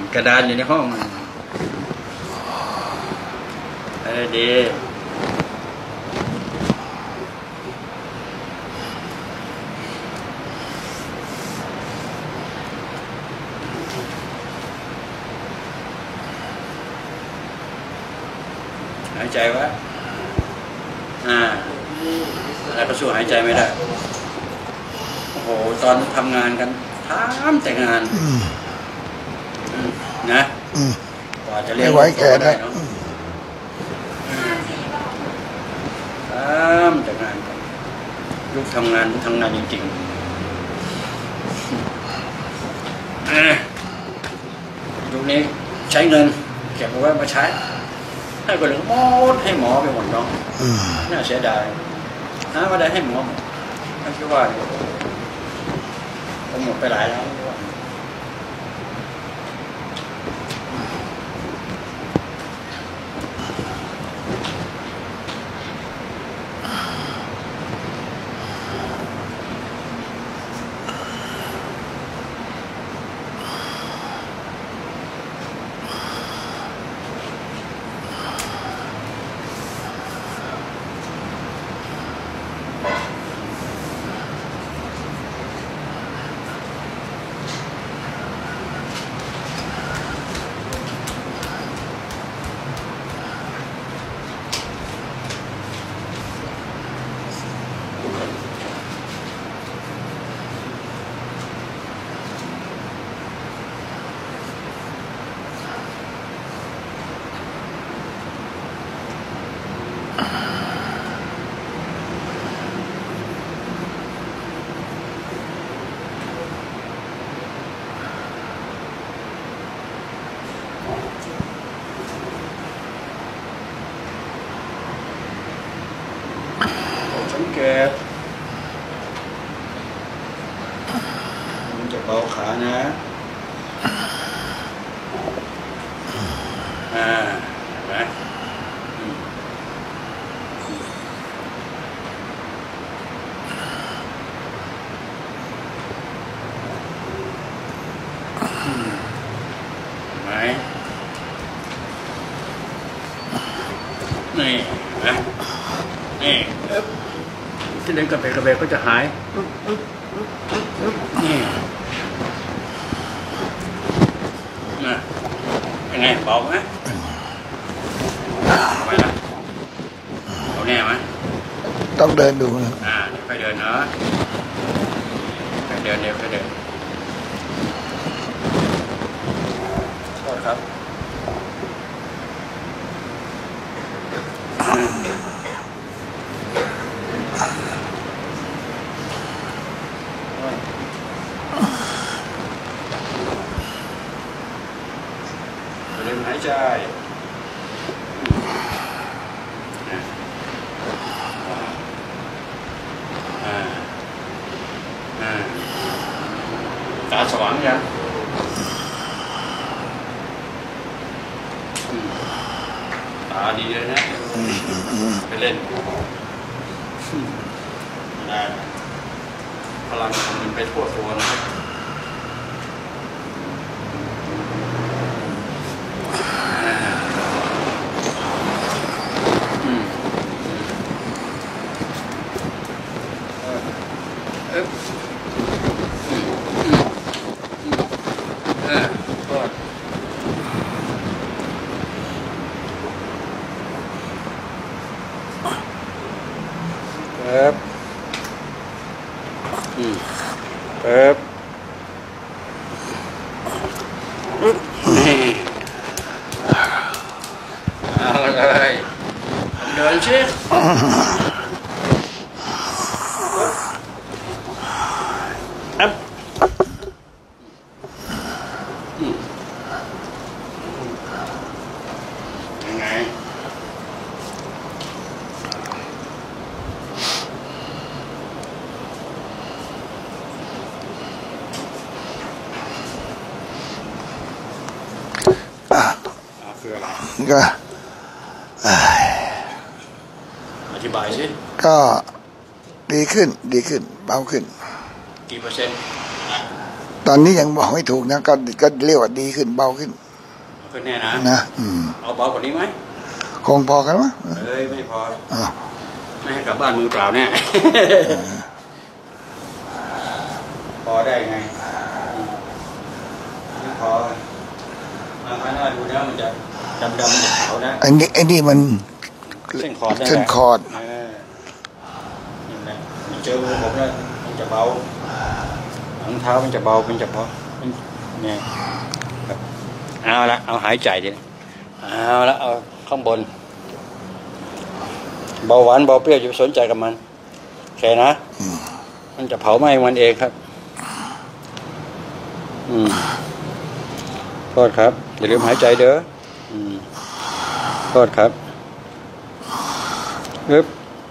กระดานอยู่ในห้องดีหายใจไว้อะไรก็สู้หายใจไม่ได้โอ้โหตอนทำงานกันทำแต่งานนะกว่าจะเรียกไม่ไหวแก่นะแต่งานกันยุคทำงานจริงๆยุคนี้ใช้เงินเก็บเอาไว้มาใช้ให้คนอื่นหมดให้หมอไปหมดน้องน่าเสียดายว่าได้ให้หมอหมดท่านคิดว่าผมหมดไปหลายแล้วสังเกตมันจะเบาขานะเห็นไหมนี่นะนี่ที่เดินกระเบกก็จะหายนี่นะยังไงเบาไหมทำไมล่ะเอาแน่ไหมต้องเดินดูนะค่อยเดินเนาะค่อยเดินค่อยเดินโทษครับหายใจตาสว่างยังตาดีเลยนะไปเล่นได้พลังมันไปทั่วตัวนะเอาเลยเดินชิยังไงคืออะไรก็อธิบายสิก็ดีขึ้นเบาขึ้นกี่เปอร์เซ็นต์ตอนนี้ยังบอกไม่ถูกนะก็เรียกว่าดีขึ้นเบาขึ้นแน่นะนะเอาเบากว่านี้ไหมคงพอกันวะไม่พอไม่ให้กลับบ้านมือเปล่าแน่พอได้ไงไม่พอมาข้างหน้าดูแล้วมันจะดำๆขาวนะไอ้นี่มันเส้นคอร์ดนี่แหละเจอมือผมแล้วมันจะเบาหลังเท้ามันจะเบาเป็นเฉพาะเนี่ยเอาละเอาหายใจดิเอาละเอาข้างบนเบาหวานเบาเปรี้ยวอย่าไปสนใจกับมันโอเคนะมันจะเผาไหม้มันเองครับโทษครับอย่าลืมหายใจเด้อโทษครับปึ๊บ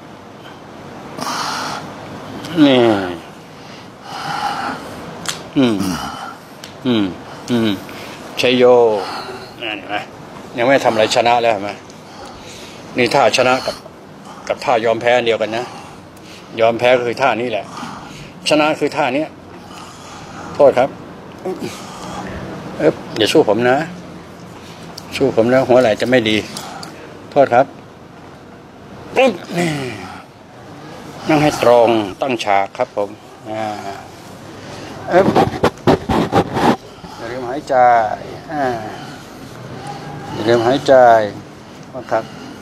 นี่ชัยโยนั่นเห็นไหมยังไม่ทำอะไรชนะแล้วเห็นไหมนี่ท่าชนะกับท่ายอมแพ้เดียวกันนะยอมแพ้ก็คือท่านี้แหละชนะคือท่านี้โทษครับอย่าสู้ผมนะสู้ผมแล้วหัวไหล่จะไม่ดีโทษครับนี่นั่งให้ตรงตั้งฉากครับผมอย่าลืมหายใจอย่าลืมหายใจครับ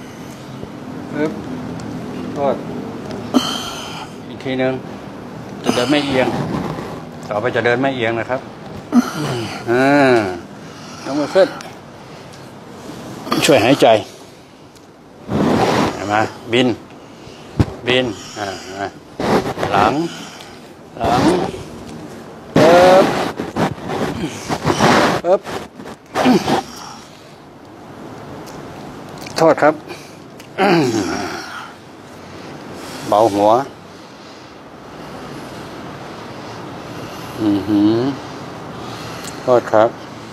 โทษอีกทีนึงจะเดินไม่เอียงต่อไปจะเดินไม่เอียงนะครับยกมือขึ้นช่วยหายใจมาบินหลังปึ๊บโทษครับเบาหัวโทษครับ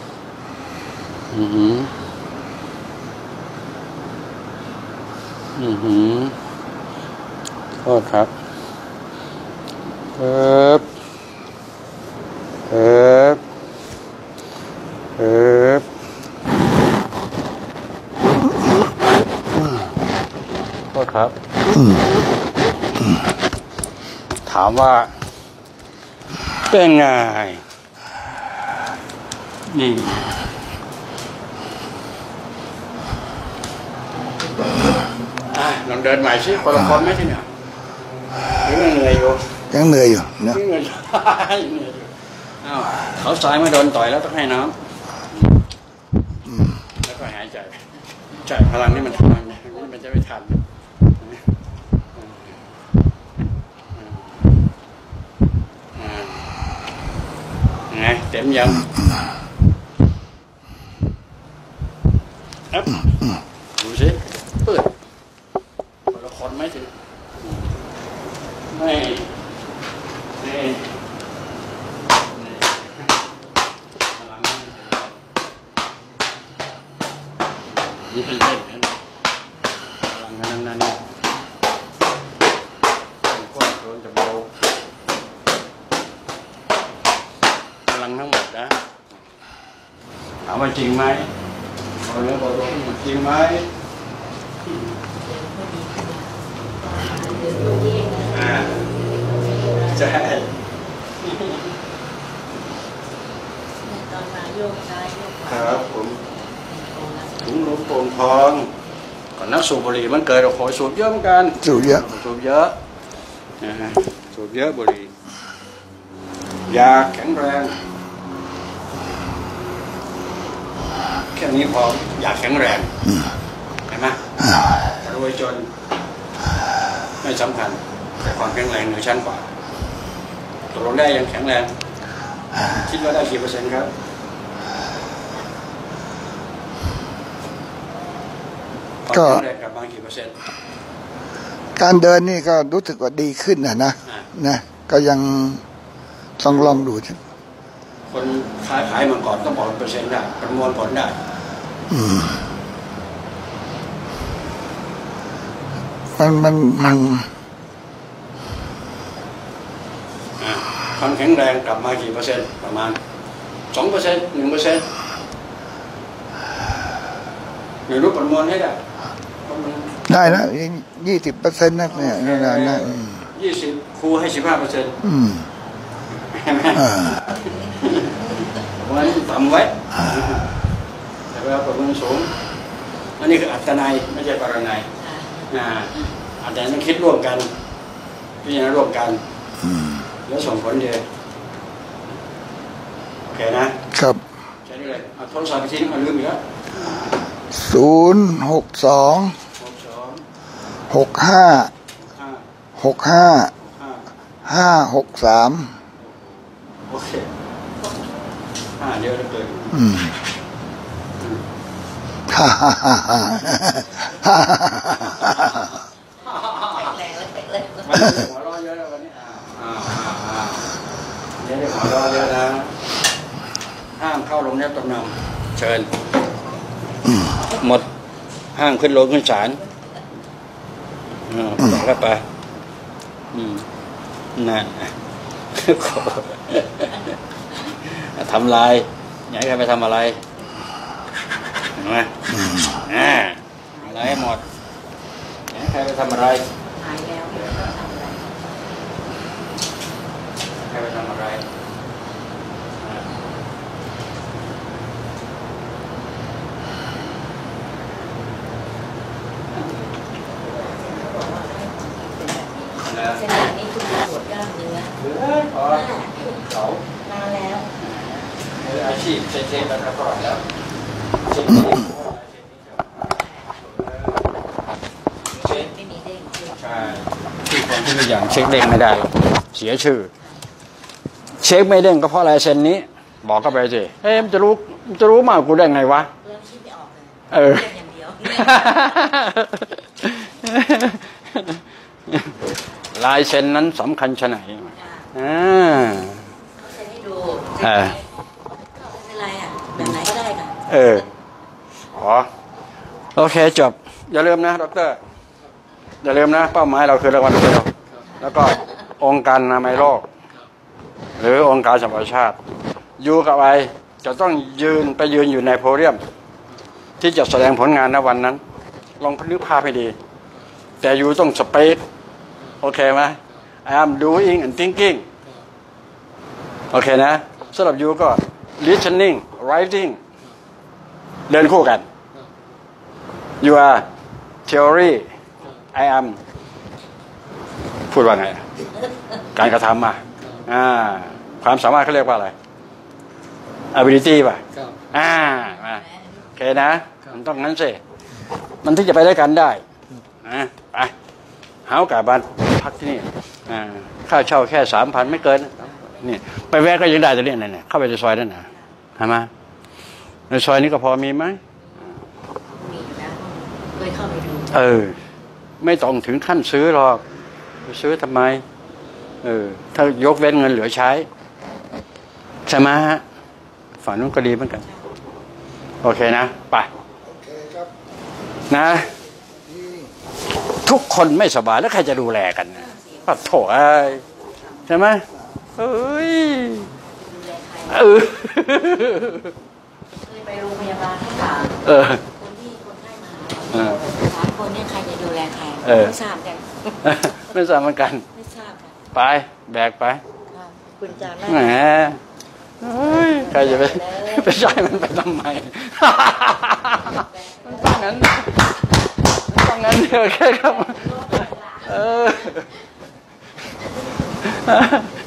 โทษครับโทษครับถามว่าเป็นไงนี่ลองเดินใหม่สิคนละคนไหมที่เนี่ยยังเหนื่อยอยู่นะเหนื่อยอยู่เขาซ้ายมาโดนต่อยแล้วต้องให้น้ำแล้วก็หายใจจ่ายพลังนี่มันทำมันจะไม่ทันไงเต็มยังดูสิเปิดคนละคนไหมถึงไม่นี่เป็นเล่นกันพลังกันนั้นเนี่ยก้อนโดนจะเบาพลังทั้งหมดนะถามว่าจริงไหมเอาเรื่องบอกว่าจริงไหมใช่ครับผมถุงลมโป่งทองก่อนนักสูบบุหรี่มันเกิดโอ้โหสูบเยอะเหมือนกันสูบเยอะนะฮะสูบเยอะบุหรี่ยาแข็งแรงแค่นี้พออยากแข็งแรงเห็นไหมรวยจนไม่สำคัญแต่ความแข็งแรงเหนือชั้นกว่าตกลงได้ยังแข็งแรงคิดว่าได้กี่เปอร์เซ็นต์ครับก็กับบางกี่เปอร์เซ็นต์การเดินนี่ก็รู้สึกว่าดีขึ้นนะก็ยังต้องลองดูคนขายมาก่อนต้องบอกเปอร์เซ็นต์ได้ประมวลผลได้มันคความแข็งแรงกลับมากี่เปอร์เซ็นต์ประมาณ 2% 1%หรือรูปประมวลให้ได้ได้นะ20%นะเนี่ยนะ 20ครูให้ 15%ใช่ไหมวันนี้ต่ำไว้แต่ว่าประเมินสูงอันนี้คืออัตนัยไม่ใช่ปรนัยอาจารย์ต้องคิดร่วมกันพิจารณาร่วมกันแล้วส่งผลเดียวโอเคนะครับใช่เลยเอาโทรศัพท์ไปทิ้งมันลืมอีกแล้ว 062656553 โอเคเดี๋ยวจะเปิดฮ่าฮ่าฮ่าฮ่าวันนี้หัวเราะเยอะแล้ววันนี้เดี๋ยวหัวเราะเยอะนะห้ามเข้าโรงเรียนตำนำเชิญหมดห้ามขึ้นโรงขึ้นศาลก็ไปนั่นทำลายอยากให้ใครไปทำอะไรเห็นไหมอะไรให้หมดอยากให้ใครไปทำอะไรหายแล้วใครไปทำอะไรเส้นนี้คือปวดกล้ามเนื้อเขานานแล้วอาชีพเช็คแล้วก็ก่อนแล้วเช็คไม่มีเด้งใช่ที่คนที่มีอย่างเช็คเด้งไม่ได้เสียชื่อเช็คไม่เด้งก็เพราะลายเซ็นนี้บอกเข้าไปสิเฮ้ยมันจะรู้มากกูได้ไงวะเริ่มคิดไม่ออกเลยอย่างเดียวลายเซ็นนั้นสำคัญชะไหนเขาเซ็นให้ดูเป็นไรแบบไหนก็ได้ค่ะโอเคจบอย่าลืมนะดร.อย่าลืมนะเป้าหมายเราคือรางวัลเดียวแล้วก็องค์การอนามัยโลกหรือองค์การสหประชาชาติอยู่กับไอจะต้องยืนอยู่ในโพเดียมที่จะแสดงผลงานในวันนั้นลองนึกภาพให้ดีแต่อยู่ต้องสเปซโอเคไหม I am doing and thinking โอเคนะสำหรับยูก็ listening writing เดินคู่กัน you are theory I am พูดว่าไงการกระทำความสามารถเขาเรียกว่าอะไร ability ป่ะมาโอเคนะมันต้องงั้นสิมันถึงจะไปได้กันได้ไปหาโอกาสบ้านพักที่นี่ค่าเช่าแค่ 3,000 ไม่เกินนี่ไปแวะก็ยังได้แต่เนี่ยเข้าไปในซอยนั่นนะเห็นไหมในซอยนี้ก็พอมีไหมมีอยู่แล้วเคยเข้าไปดูไม่ต้องถึงขั้นซื้อหรอกไปซื้อทำไมถ้ายกเว้นเงินเหลือใช้ใช่ไหมฮะฝั่งนู้นก็ดีเหมือนกันโอเคนะไปนะทุกคนไม่สบายแล้วใครจะดูแลกันปัดโถใช่ไหมเคยไปโรงพยาบาลให้ถามคนไข้มา3 คนเนี่ยใครจะดูแลใครไม่ทราบกันไม่ทราบเหมือนกันไม่ทราบไปแบกไปคุณจำได้แหมใครจะไปใช้มันไปทำไมมันต้องงั้นโอเคครับ